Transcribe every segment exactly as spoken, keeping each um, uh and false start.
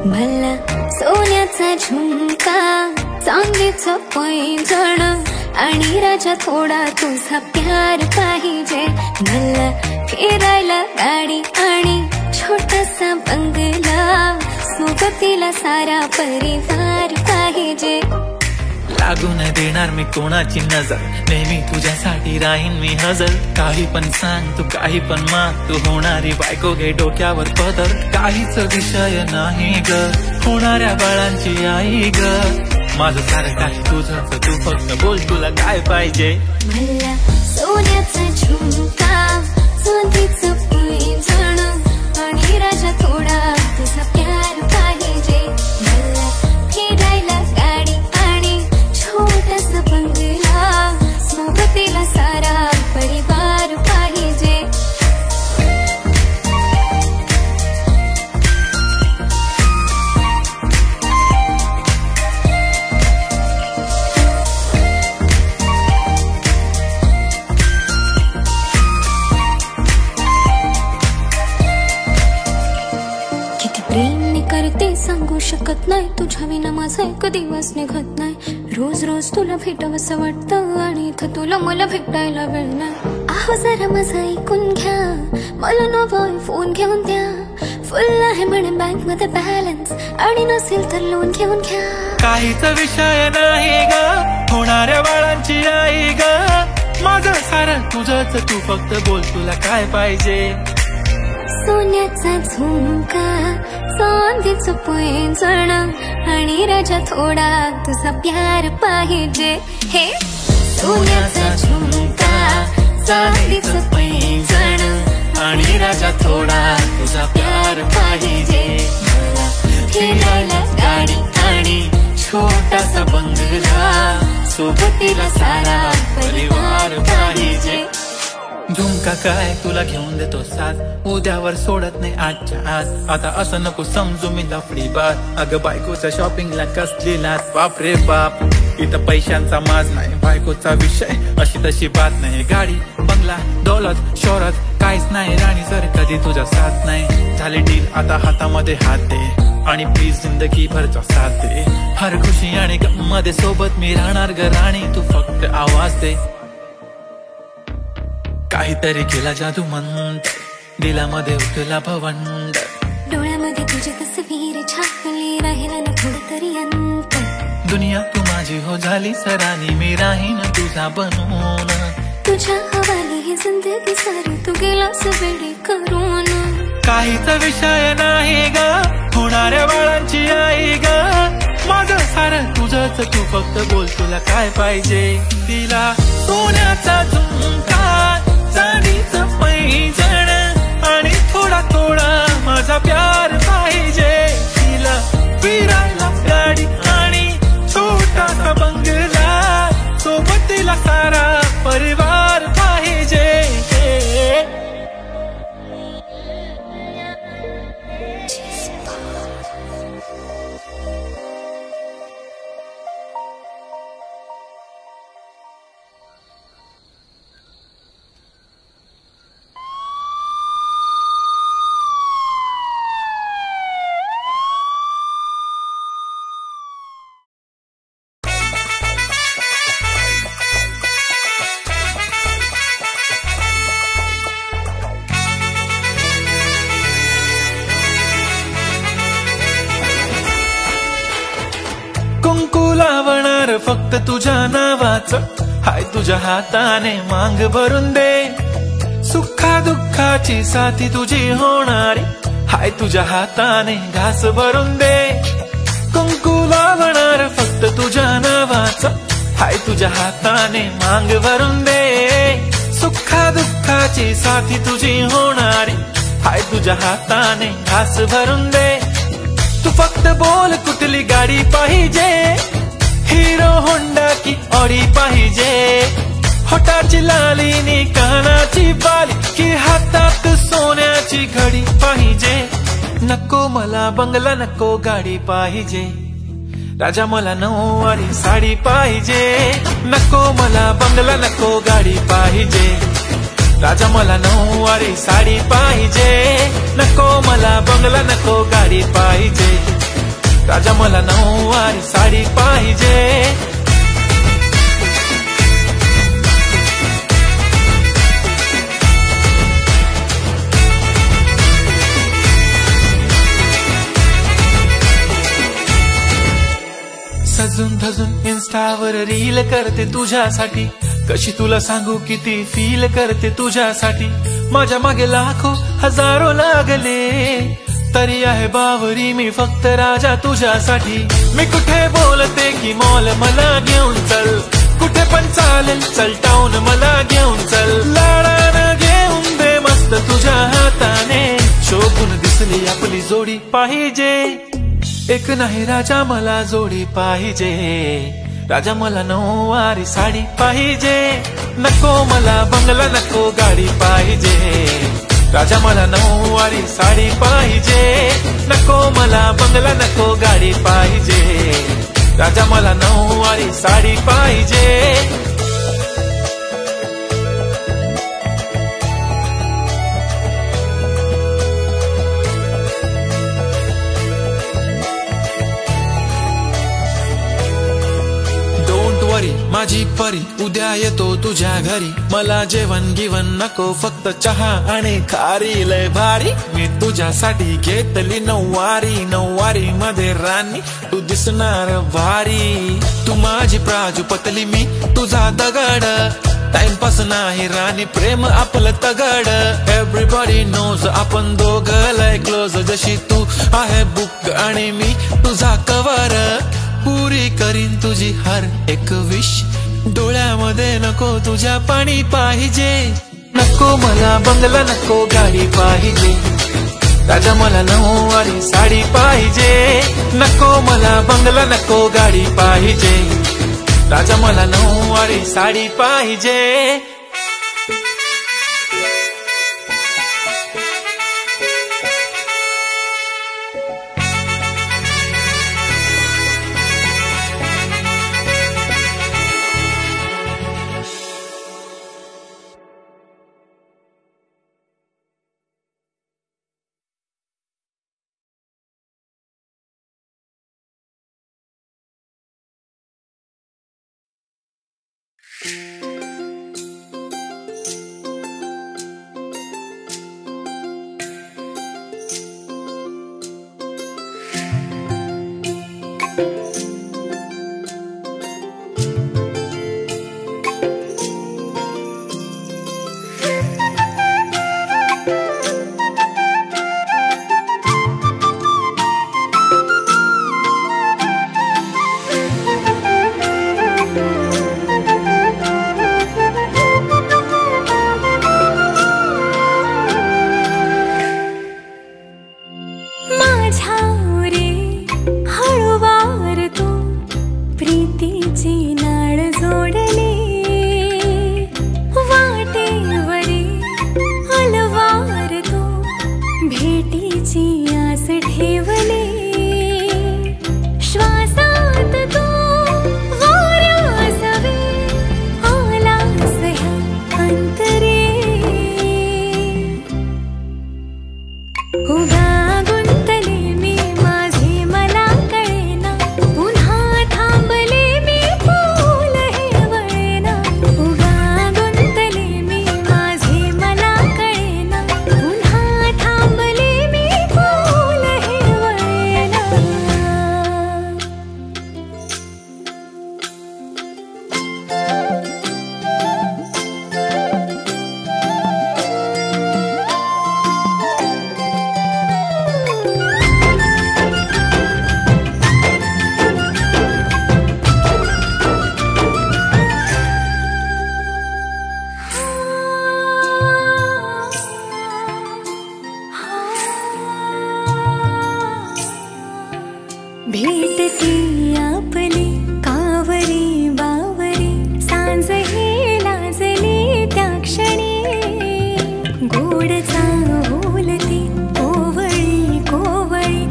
भला सोन्याचा झुमका, चांदीचं पैंजण आणि राजा थोडा तुझा प्यार पाहिजे. भला फिरायला गाडी आणि छोटासा बंगला, सोबतीला सारा परिवार पाहिजे. लागू नाही देणार मी कोणाची नजर, नेहमी तुझ्यासाठी राहीन मी हजर. काही पण सांग तू, काही पण माग, तू होणारी बायको घे डोक्यावर पदर. काहीच विषय नाही ग, होणाऱ्या बाळांची आई ग. माझं सारं काही तुझं, तू फक्त बोल तुला काय पाहिजे. भला सोन्याचा झुमका, चांदीचं पैंजण आणि राजा थोडा तुझा प्यार पाहिजे. भला फिरायला गाडी आणि छोटासा बंगला, सोबतीला सारा परिवार पाहिजे. किती प्रेम करते सांगू शकत नाही, तुझ्या विना माझा एक दिवस निघत नाही. रोज रोज तुला भेटावंसं वाटतं आणि इथं तुला मला भेटायला वेळ नाही. आहो जरा माझं ऐकून घ्या, मला नवं फोन घेऊन द्या. फुल आहे म्हणे बँक मध्ये बॅलन्स, आणि नसेल तर लोन घेऊन घ्या. काहीच विषय नाही ग, होणाऱ्या बाळांची आई ग. माझं सारं तुझंच, तू फक्त बोल तुला काय पाहिजे. सोन्याचा झुमका, चांदीचं पैंजण आणि राजा थोडा तुझा प्यार पाहिजे. हे सोन्याचा झुमका, चांदीचं पैंजण आणि राजा थोडा तुझा प्यार पाहिजे. फिरायला गाडी आणि छोटासा बंगला, सोबतीला सारा परिवार पाहिजे. झुमका काय तुला घेऊन देतो साथ, उद्यावर सोडत नाही आजच्या आज. आता असं नको समजू मी लफडी बात, अगं बायकोच्या शॉपिंगला कसली लाच. बाप रे बाप, इथं पैशांचा माज नाही, बायकोचा विषय अशी तशी बात नाही. गाडी बंगला दौलत शोहरत काहीच नाही, राणी सर कधी तुझा साथ नाही. झाली डील आता हातामध्ये हात दे, आणि प्लीज जिंदगी भरचा साथ दे. हर खुशी आणि गम मध्ये सोबत मी राहणार ग राणी, तू फक्त आवाज दे. काहीतरी केला जादू मंत, दिलामध्ये उठला भवंड. डोळ्यामध्ये तुझी तस्वीर छापली, राहिला ना थोडं तरी अंत. दुनिया तू माझी हो झाली सरानी, मी राहीन तुझा बनून. तुझ्या हवाली ही जिंदगी सारी, तू गेलास वेडी करून. काहीच विषय नाही ग, होणाऱ्या बाळांची आई ग. माझं सारं तुझंच, तू फक्त बोल तुला काय पाहिजे. तिला सोन्याचा झुमका, चांदीचं पैंजण आणि थोडा थोडा माझा प्यार पाहिजे. तिला फिरायला गाडी आणि छोटासा बंगला, सोबतीला सारा परिवार पाहिजे. कुंकू लावणार फक्त तुझ्या नावाचं, हाय तुझ्या हाताने मांग भरून दे. सुखा दुःखाची साथी तुझी होणारी, हाय तुझ्या हाताने घास भरून दे. कुंकू लावणार फक्त तुझ्या नावाचं, हाय तुझ्या हाताने मांग भरून दे. सुखा दुःखाची साथी तुझी होणारी, हाय तुझ्या हाताने घास भरून दे. तू फक्त बोल कुठली गाडी पाहिजे, हिरो होंडा की ऑडी पाहिजे. होटाची लालीनी कानाची बाली, की हातात सोन्याची घडी पाहिजे. नको मला बंगला, नको गाडी पाहिजे. राजा मला नऊवारी साडी पाहिजे. नको मला बंगला, नको गाडी पाहिजे. राजा मला नऊवारी साडी पाहिजे. नको मला बंगला, नको गाडी पाहिजे. राजा मला नऊवारी साडी पाहिजे. सजून धजून इन्स्टावर रील करते तुझ्यासाठी, कशी तुला सांगू किती फील करते तुझ्यासाठी. माझ्या मागे लाखो हजारो लागले, तरी आहे बावरी मी फक्त राजा तुझ्यासाठी. मी कुठे बोलते की मॉल मला घेऊन चल, कुठे पण चालेल चल टाऊन मला घेऊन चल. लाडानं घेऊन दे मस्त तुझ्या हाताने, शोभून दिसली आपली जोडी पाहिजे. एक नाही राजा मला जोडी पाहिजे. राजा मला नऊवारी साडी पाहिजे. नको मला बंगला नको गाडी पाहिजे. राजा मला नऊवारी साडी पाहिजे. नको मला बंगला नको गाडी पाहिजे. राजा मला नऊवारी साडी पाहिजे. माझी परी उद्या येतो तुझ्या घरी, मला जेवण गिवण नको फक्त चहा आणि खारी. लय भारी मी तुझ्यासाठी घेतली नऊवारी, नऊवारी मध्ये राणी तू दिसणार भारी. तू माझी प्राजूपतली मी तुझा दगड, टाइमपास नाही राणी प्रेम आपलं तगड. एव्हरीबॉडी नोज आपण दोघं लय क्लोज, जशी तू आहे बुक आणि मी तुझा कवर. पुरी करीन तुझी हर एक विश, डोळ्यामध्ये नको तुझ्या पाणी पाहिजे. नको मला बंगला नको गाडी पाहिजे. राजा मला नऊवारी साडी पाहिजे. नको मला बंगला नको गाडी पाहिजे. राजा मला नऊवारी साडी पाहिजे. भेटती आपली कावरी बावरी, सांज हे लाजली त्या क्षणी, गोड चाहुलती कोवळी कोवळी,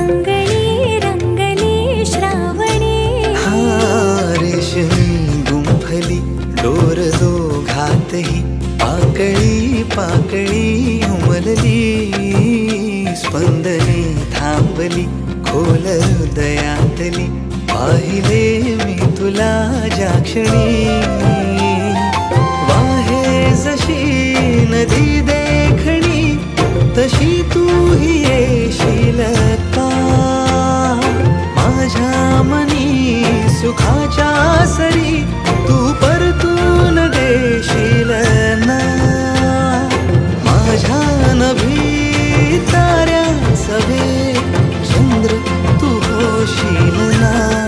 अंगणी रंगली श्रावणी. हा रेशमी गुंफली डोर दोघातही, पाकळी पाकळी उमलली, स्पंदने थांबली खोल हृदयातली पाहिले मी तुला ज्या क्षणी, वाहे जशी नदी देखणी तशी तू ही येशील का माझ्या मनी सुखाच्या सरी तू परतून देशील ना माझ्या नभी ताऱ्या सवे चंद्र तू होशील ना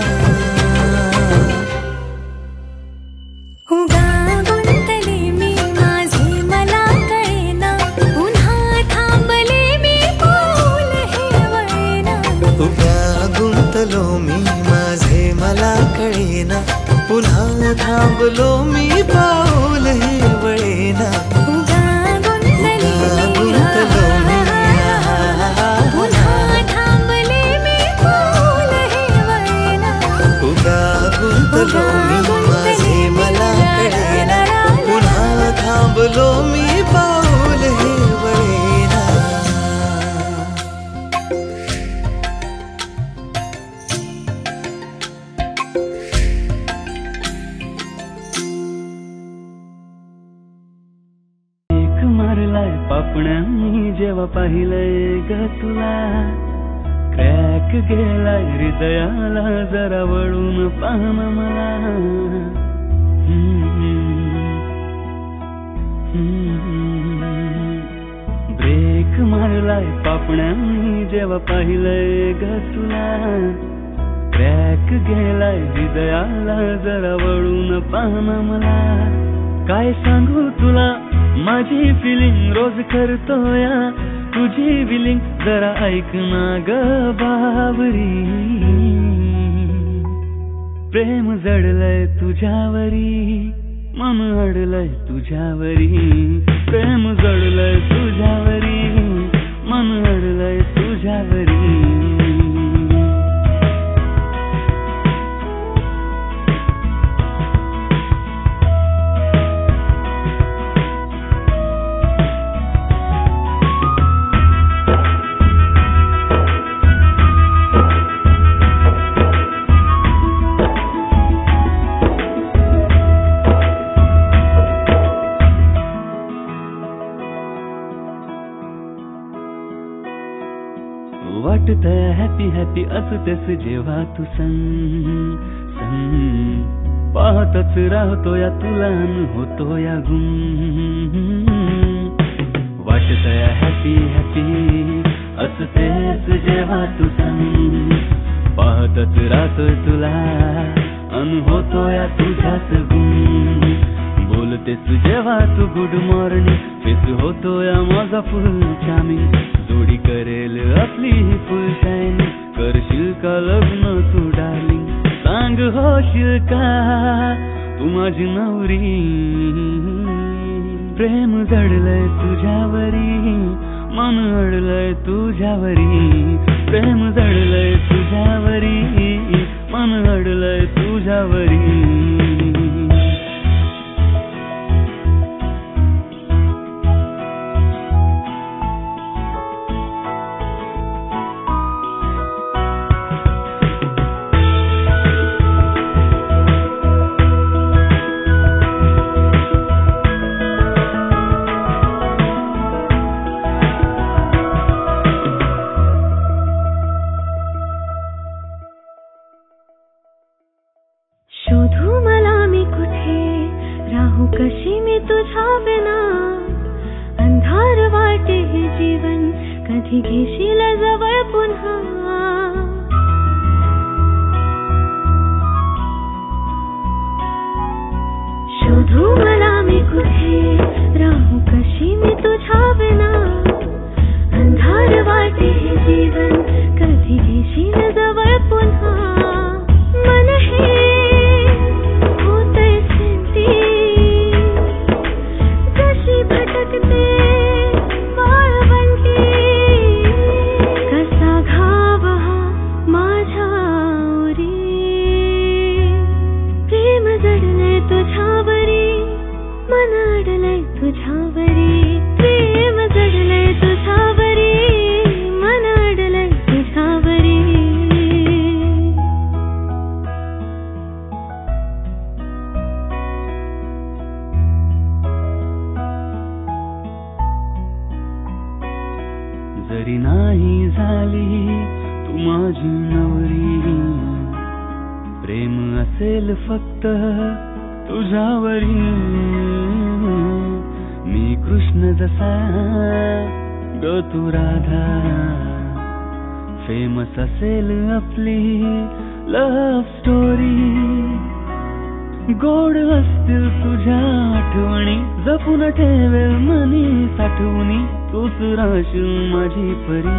पुन्हा थांबलो मी पाऊल हे वळेना गुंतलो मी पुन्हा थांबले मी पाऊल हे वळेना उगा गुंतलो मी माझे मला कळेना पुन्हा थांबलो मी पाऊल हे वळेना पापण्यांनी जेव्हा पाहिलंय ग तुला क्रॅक गेलाय हृदयाला जरा वळून पाहन मला ब्रेक मारलाय पापण्यांनी जेव्हा पाहिलंय ग तुला क्रॅक गेलाय हृदयाला जरा वळून पाहन मला काय सांगू तुला माझी फिलिंग रोज करतोया तुझी विलिंग जरा ऐक ना ग बावरी प्रेम जडलंय तुझ्यावरी मन अडलंय तुझ्यावरी प्रेम जडलंय तुझ्यावरी मन अडलंय तुझ्यावरी वाटतंय हॅपी हॅपी असतेस जेव्हा तू संग संग पाहतच राहतो या तुला होतो या गुम वाटतंय हॅपी हॅपी असतेस जेव्हा तू संग पाहतच राहतोय तुला अन होतो या तुझ्यात गुम बोलतेस जेव्हा तू गुड मॉर्निंग फेस होतो या माझा फुल चार्मिंग जोडी करेल आपली ही फुल शाईन करशील का लग्न तू डार्लिंग सांग होशील का तू माझी नवरी प्रेम जडलंय तुझ्यावरी मन अडलंय तुझ्यावरी प्रेम जडलंय तुझ्यावरी मन अडलंय तुझ्यावरी शोधू मला मी कुठे राहू कशी मी तुझ्या बिना अंधार वाटे हे जीवन कधी घेशील जवळ पुन्हा शोधू मला मी कुठे राहू कशी मी तुझ्या बिना अंधार वाटे हे जीवन कधी घेशील जवळ पुन्हा मन हे तुझ्यावरी प्रेम जडलंय तुझ्यावरी मन अडलंय तुझ्यावरी तरी नाही झाली तू माझी नवरी. प्रेम असेल फक्त तुझ्यावरी, मी कृष्ण जसा ग तू राधा. फेमस असेल आपली लव्ह स्टोरी, गोड असतील तुझ्या आठवणी, जपून ठेवेल मनी साठवणी, तूच राहशील माझी परी.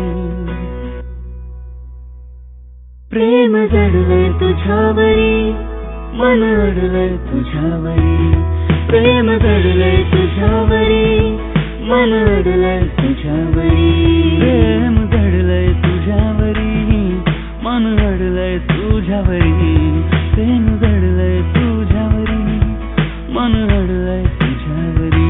प्रेम जडलंय तुझ्यावरी, मन अडलंय तुझ्यावरी. प्रेम जडलंय तुझ्यावरी, मन अडलंय तुझ्यावरी. प्रेम जडलंय तुझ्यावरी, मन अडलंय तुझ्यावरी. प्रेम जडलंय तुझ्यावरी, मन अडलंय तुझ्यावरी.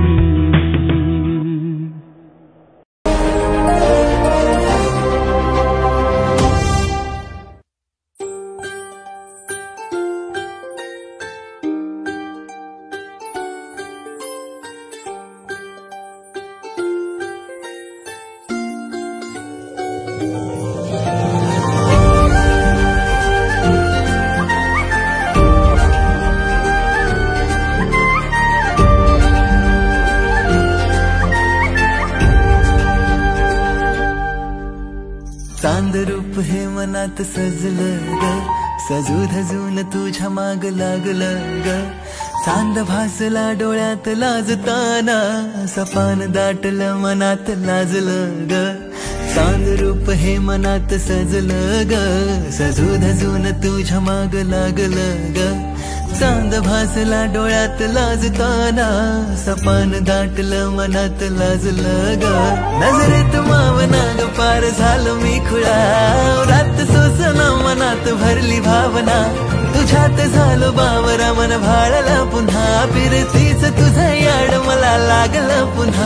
चांद रूप हे मनात सजलं ग, सजू धजून तुझ्या माग लागलं ग. चांद भासला डोळ्यात लाजताना, सपान दाटलं मनात लाजलं ग. चांद रूप हे मनात सजलं ग, सजू धजून तुझ्या माग लागलं ग. चांद भासला डोळ्यात लाजताना, सपान दाटलं मनात लाजलं ग. नजरेत मावना ग पार झालं मी खुळा, रात सोसना मनात भरली भावना. तुझ्यात झालं बावरा मन भाळला पुन्हा, फिरतीच तुझं याड मला लागलं पुन्हा.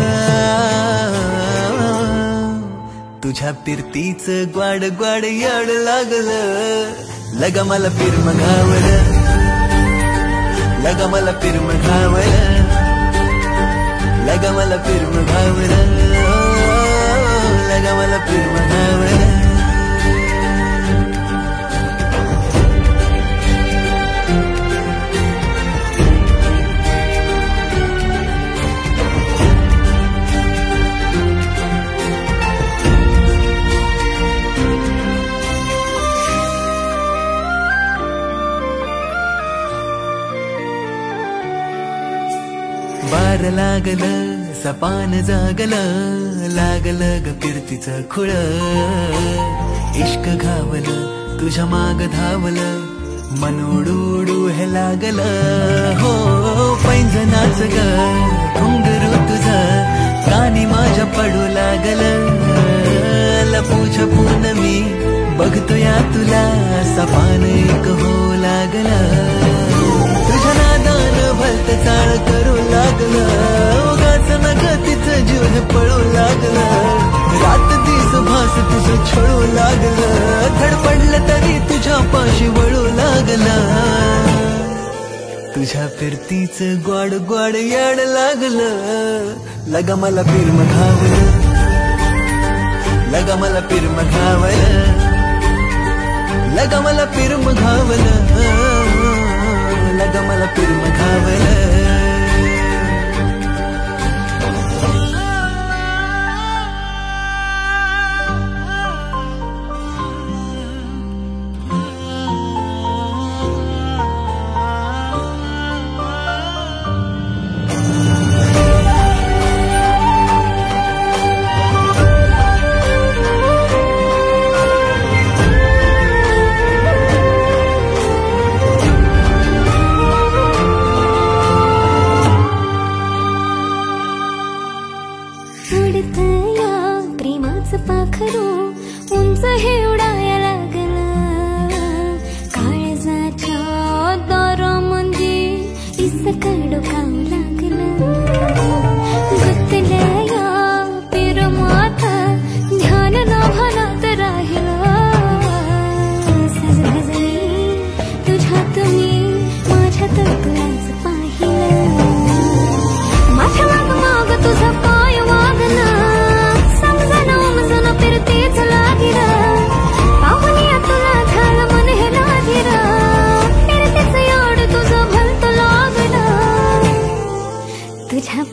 तुझ्या फिरतीच ग्वाड ग्वाड याड लागलं, लगा मला फिर मघावलं, लगा मला फिर मघावलं, लगा मला फिर मघावलं, लगा मला फिर मघावलं. बार लागलं सपान जागलं, लागलं ग कीर्तीचं खुळ. इश्क घावलं तुझ्या माग धावलं, मन उडूडू हे लागलं. हो पैंजनाच ग घुंगरू तुझं, कानी माझ्या पडू लागलं. लपू छपून मी बघतो या तुला, सपान एक हो लागलं. तुझ्या नादान भलत चाळ करू लागलं, उगाच नग तिचं जीव हे पळू लागलं. रात दिस भास तुझं छळू लागलं, धडपडलं तरी तुझ्या पाशी वळू लागलं. तुझ्या फिरतीच ग्वाड ग्वाड याड लागलं, लगा मला फिर मघावलं, लगा मला फिर मघावलं, लगा मला फिर मघावलं, लगा मला फिर मघावलं.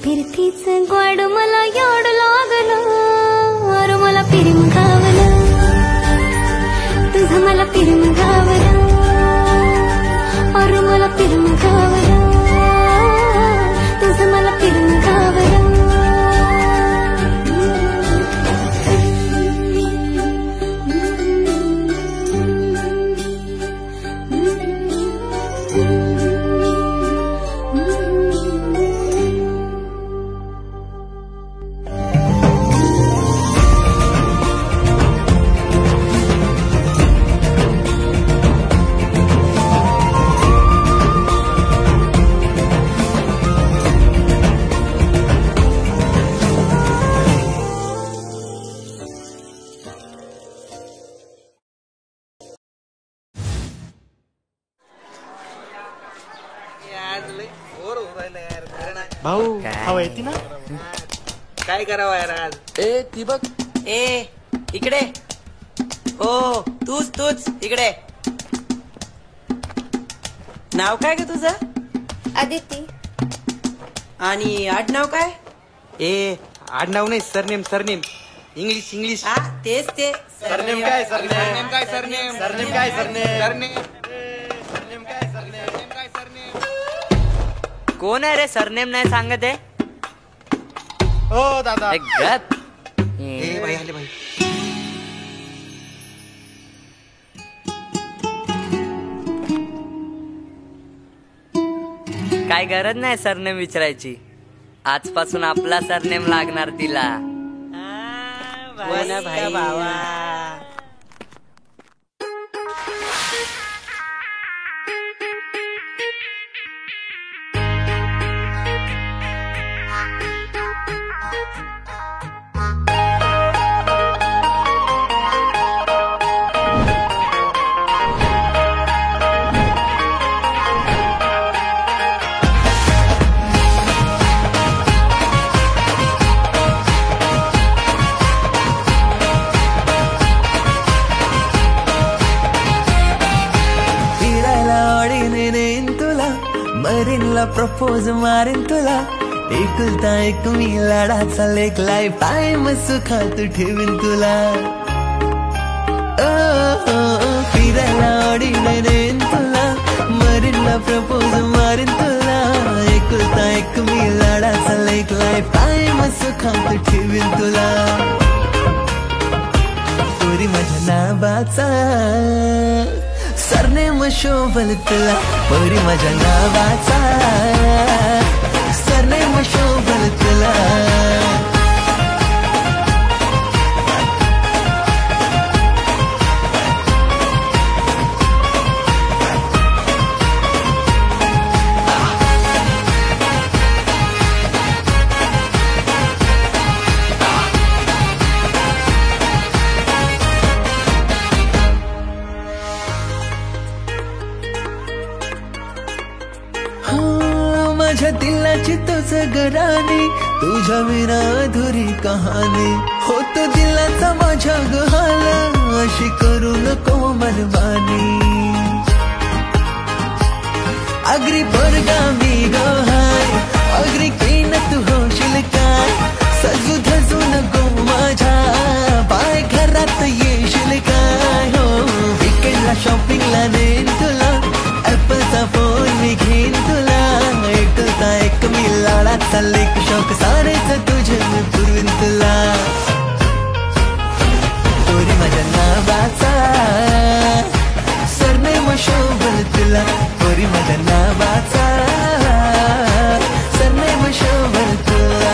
फिरतीच गोड मला याड लागलं, अरे मला प्रेम गावलं, तुझं मला प्रेम गावलं, अरे मला प्रेम गावलं, तुझं मला प्रेम गावलं. भाऊ हवा येते ना, काय करावं यार आज. ए ती बघ, ए इकडे, हो तूच तूच इकडे. नाव काय ग तुझं? आदिती. आणि आडनाव काय? ए आडनाव नाही, सरनेम सरनेम. English English. हा तेच ते. सरनेम काय सरनेम काय सरनेम सरनेम काय सरनेम सरनेम सरनेम काय सरनेम काय सरनेम. कोण आहे रे सरनेम नाही सांगत आहे? हो दादा. एक गप. ए भाई आले भाई. काय गरज नाही सरनेम विचारायची, आजपासून आपला सरनेम लागणार तिला. हो ना भाई बाबा. मरीनला प्रपोज मारेन तुला, एकुलता एक मी लाडाचा लेक, लाईफ टाइम सुखात ठेवीन तुला. फिरायला आवडीन नेन तुला, मरीनला प्रपोज मारेन तुला, एकुलता एक मी लाडाचा लेक, लाईफ टाइम सुखात ठेवीन तुला. पोरी माझ्या नावाचा सरनेम शोभल तुला, पोरी माझ्या नावाचा सरनेम शोभल तुला. माझ्या दिलाची तुझ गराणी, तुझ्या विना अधुरी कहाणी, होतो दिलाचा माझ्या गहाल, अशी करू नको मनमानी. अग्री परगामी गहाय, अग्री केन तू होशील काय, सजू धजू नको माझ्या, पाय घरात येशील काय. हो विकेंडला शॉपिंगला नेन तुला, ऍपलचा फोन मी घेईन तुला, एकुलता एक मी लाडाचा लेक, शौक सारेच तुझे मी पुरवीन तुला. पोरी माझ्या नावाचा सरनेम शोभल तुला, पोरी माझ्या नावाचा सरनेम शोभल तुला.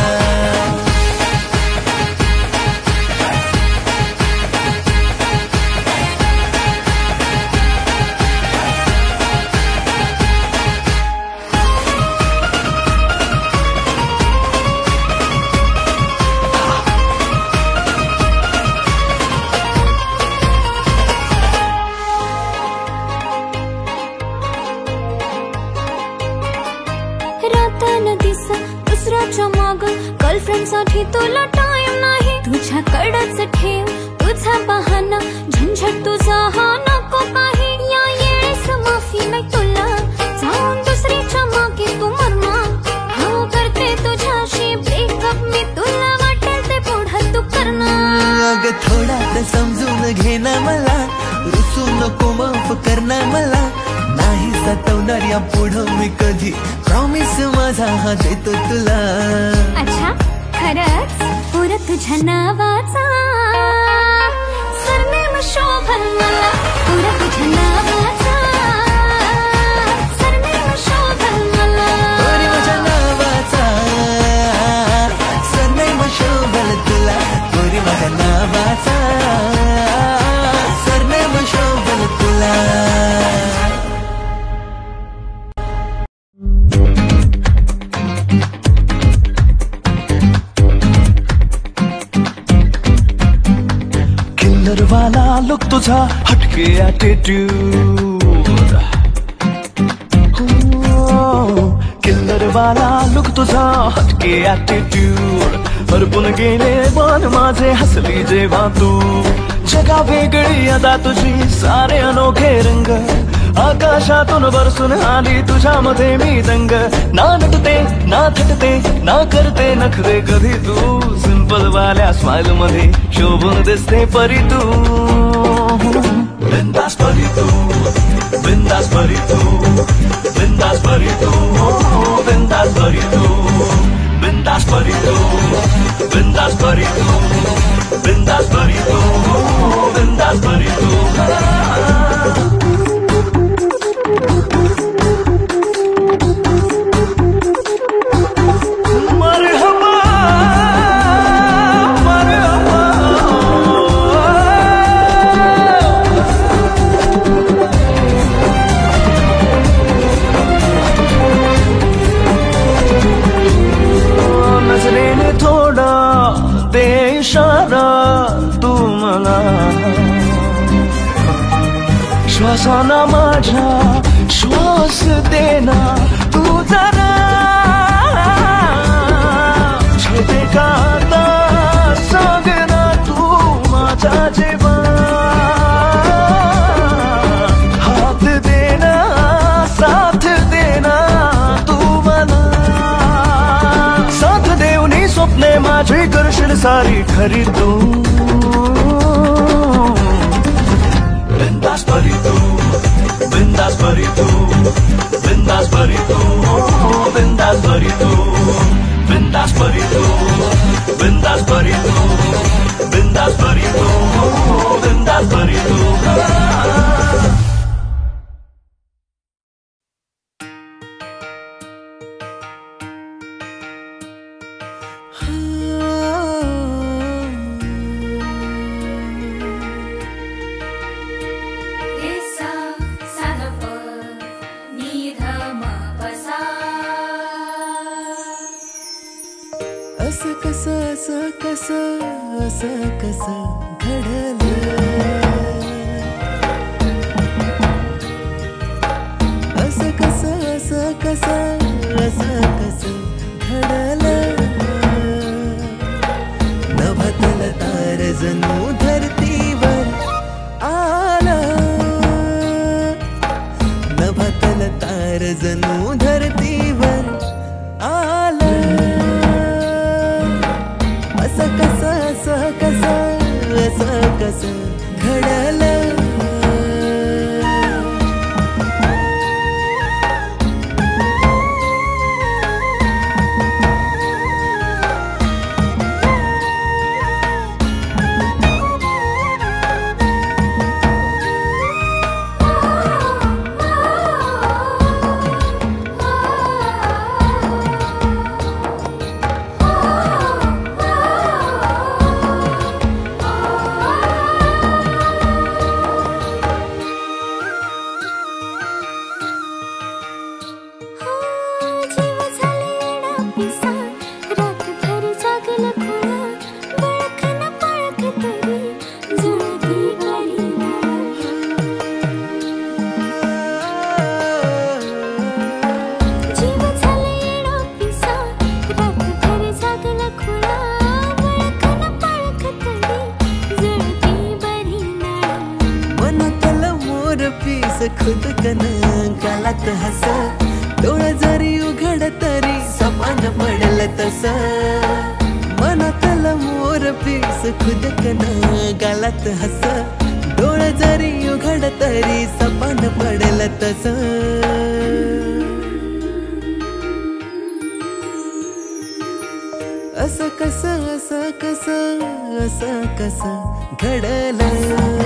दुसऱ्याच्या माग गर्लफ्रेंड साठी तुला टाइम नाही, तुझ्याकडच ठेव तुझा बहाना, झंझट तुझा हा नको काही. या येळेस माफी नाही तुला, जाऊन दुसरीच्या मागे तू मरना, हा करते तुझ्याशी ग थोडा तर समजून घे ना मला, रुसू नको माफ कर ना मला, नाही सतवणार या पुढं मी कधी, प्रॉमिस माझा हा देतो तुला. अच्छा खरंच पुर तुझ्या नावाचा सरनेम शोभल मला, पुर तुझ्या नावाचा सरनेम शोभल मला, पुरी माझ्या नावाचा सरनेम शोभल तुला, पुरी माझ्या नावाचा सरनेम शोभल तुला. वाला लुक तुझा हटके एटीट्यूड, किल्लर वाला लुक तुझा हटके एटीट्यूड, हरपून गेले मन माझे हसली जेव्हा तू, जगा वेगळी अदा तुझी सारे अनोखे रंग, आकाशातून बरसून आली तुझ्यामध्ये मी दंग, ना नटते ना थटते ना करते नखरे कधी तू, सिंपल वाल्या स्माइल मध्ये शोभून दिसते परी तू, बिंदास परी तू, बिंदास परी तू, बिंदास परी तू, बिंदास परी तू, बिंदास परी तू, बिंदास परी तू, बिंदास परी तू, बिंदास परी तू. श्वासाना माझ्या श्वास देना तू जरा, छेते का आता सांग ना तू माझा जीवा, हात देना साथ देना तू मला, साथ देवनी स्वप्ने माझी करशील सारी खरी तू, बिंदास परी तू, बिंदास परी तू, बिंदास परी तू, बिंदास परी तू, बिंदास परी तू, बिंदास परी तू, बिंदास परी तू, बिंदास परी तू. असं कसं असं कसं असं कसं घडलं, असं कसं असं कसं असं कसं घडलं, नभतल तार जणू धरतीवर आलं, नभतल तार जणू धरतीवर आलं, असं कसं असं कसं असं कसं घडलं. खुद कन कालात हस डोळ जरी उघड तरी समान पडल तस मनातल मोर पीस खुदकन गालात हस डोळ जरी उघड तरी सपान पडल तस असं कसं असं कसं असं कसं घडलं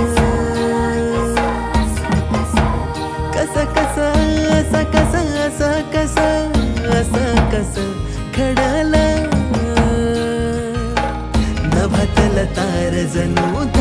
कसं कसं असं कसं असं कसं असं कसं घडलं नभातल तार जणू